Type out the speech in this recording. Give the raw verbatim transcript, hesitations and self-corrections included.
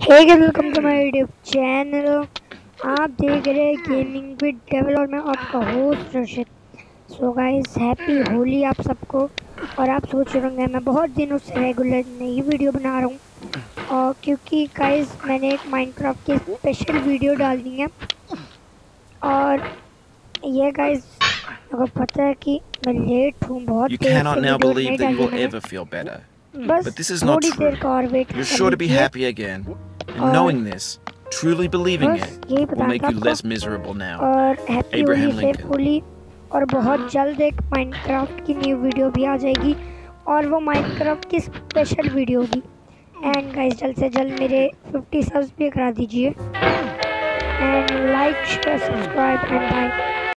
Hey guys, welcome to my YouTube channel. आप देख रहे हैं गेमिंग विद डेवल और मैं आपका host Rashid. So guys, happy Holi आप सबको। और आप सोच रहे होंगे मैं बहुत दिनों से रेगुलर नई वीडियो बना रहा हूँ, और क्योंकि गाइस मैंने एक माइनक्राफ्ट की स्पेशल वीडियो डालनी है। और ये गाइस मेरे को पता है कि मैं लेट हूँ, बहुत You देर से cannot now वीडियो believe नहीं that you डाली will मैंने। ever feel better. बस But this is not थोड़ी देर true. का और वेट You're कर sure to be लीजिए। happy again. And knowing this, truly believing बस it, यही will बताना make था you आपको। less miserable now. और happy Holi, Abraham safe Lincoln. Holi. और बहुत जल्द एक माइनक्राफ्ट की न्यू वीडियो भी आ जाएगी, और वो माइनक्राफ्ट की स्पेशल वीडियो होगी। एंड गाइस, जल्द से जल्द मेरे फिफ्टी सब्स भी करा दीजिए। And like share subscribe and bye.